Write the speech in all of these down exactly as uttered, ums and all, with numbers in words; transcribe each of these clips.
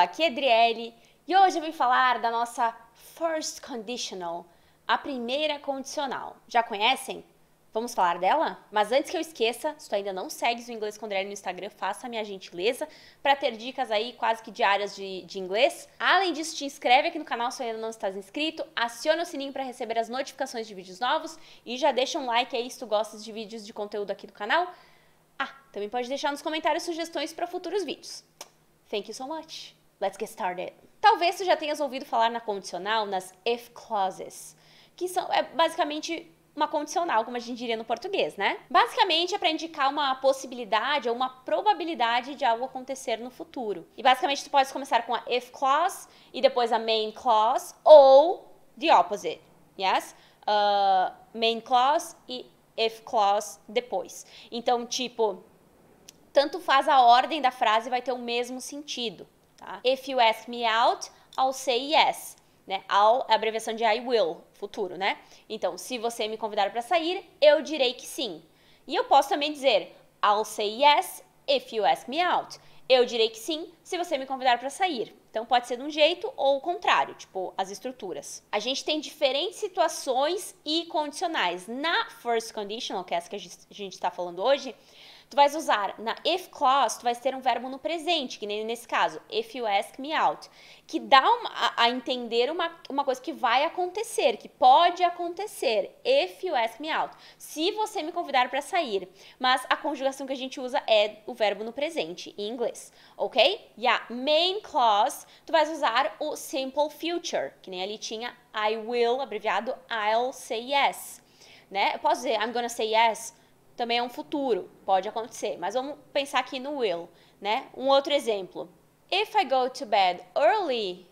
Olá, aqui é Adriele e hoje eu vim falar da nossa First Conditional, a primeira condicional. Já conhecem? Vamos falar dela? Mas antes que eu esqueça, se tu ainda não segues o Inglês com Adriele no Instagram, faça a minha gentileza para ter dicas aí quase que diárias de, de inglês. Além disso, te inscreve aqui no canal se ainda não estás inscrito, aciona o sininho para receber as notificações de vídeos novos e já deixa um like aí se tu gostas de vídeos de conteúdo aqui do canal. Ah, também pode deixar nos comentários sugestões para futuros vídeos. Thank you so much. Let's get started. Talvez tu já tenhas ouvido falar na condicional, nas if clauses, que são é basicamente uma condicional, como a gente diria no português, né? Basicamente é para indicar uma possibilidade ou uma probabilidade de algo acontecer no futuro. E basicamente tu pode começar com a if clause e depois a main clause ou the opposite, yes? Uh, main clause e if clause depois. Então, tipo, tanto faz a ordem da frase, vai ter o mesmo sentido, tá? If you ask me out, I'll say yes. Né? I'll é a abreviação de I will, futuro, né? Então, se você me convidar para sair, eu direi que sim. E eu posso também dizer I'll say yes if you ask me out. Eu direi que sim se você me convidar para sair. Então, pode ser de um jeito ou o contrário, tipo as estruturas. A gente tem diferentes situações e condicionais. Na first conditional, que é essa que a gente está falando hoje, tu vais usar na if clause, tu vais ter um verbo no presente, que nem nesse caso, if you ask me out, que dá uma, a, a entender uma, uma coisa que vai acontecer, que pode acontecer, if you ask me out, se você me convidar para sair, mas a conjugação que a gente usa é o verbo no presente, em inglês, ok? E a main clause, tu vais usar o simple future, que nem ali tinha I will, abreviado I'll say yes, né? Eu posso dizer I'm gonna say yes, também é um futuro, pode acontecer, mas vamos pensar aqui no will, né? Um outro exemplo. If I go to bed early,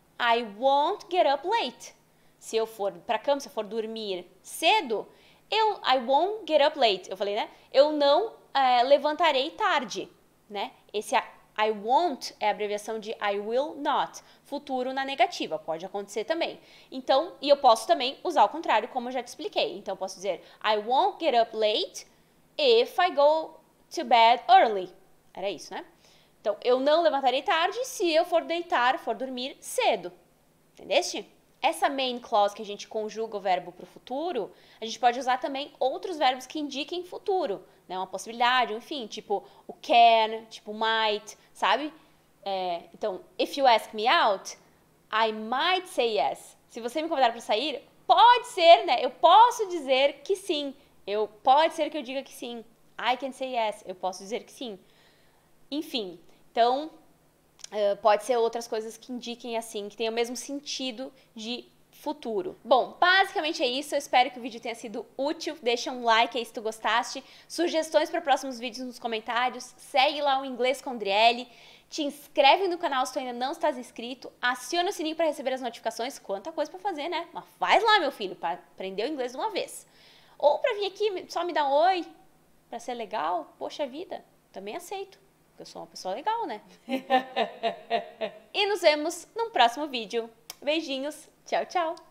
I won't get up late. Se eu for para a cama, se eu for dormir cedo, eu I won't get up late. Eu falei, né? Eu não é, levantarei tarde, né? Esse I won't é a abreviação de I will not, futuro na negativa, pode acontecer também. Então, e eu posso também usar o contrário, como eu já te expliquei. Então, eu posso dizer I won't get up late if I go to bed early. Era isso, né? Então, eu não levantarei tarde se eu for deitar, for dormir cedo. Entendeste? Essa main clause que a gente conjuga o verbo para o futuro, a gente pode usar também outros verbos que indiquem futuro, né? Uma possibilidade, enfim, tipo o can, tipo might, sabe? É, então, if you ask me out, I might say yes. Se você me convidar para sair, pode ser, né? Eu posso dizer que sim. Eu, pode ser que eu diga que sim. I can say yes. Eu posso dizer que sim. Enfim, então, uh, pode ser outras coisas que indiquem assim, que tenham o mesmo sentido de futuro. Bom, basicamente é isso. Eu espero que o vídeo tenha sido útil. Deixa um like aí se tu gostaste. Sugestões para próximos vídeos nos comentários. Segue lá o Inglês com Adriele. Te inscreve no canal se tu ainda não estás inscrito. Aciona o sininho para receber as notificações. Quanta coisa para fazer, né? Mas faz lá, meu filho, para aprender o inglês de uma vez. Ou pra vir aqui só me dar um oi, pra ser legal, poxa vida, também aceito, porque eu sou uma pessoa legal, né? E nos vemos num próximo vídeo. Beijinhos, tchau, tchau!